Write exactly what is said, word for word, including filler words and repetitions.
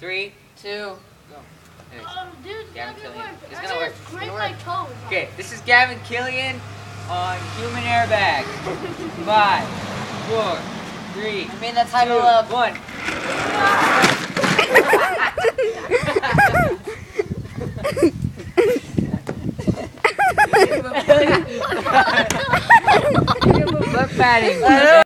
three, two, go. Anyways, Oh, dude, it's Gavin not gonna Killian. work. It's I'm gonna work. It's Break gonna my work. toes. Okay, this is Gavin Killian on Human Airbag. Five, four, three, I mean, that's how two, to look. one. Give him a butt patting.